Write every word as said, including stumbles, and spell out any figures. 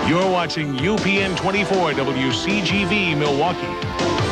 You're watching U P N twenty-four W C G V Milwaukee.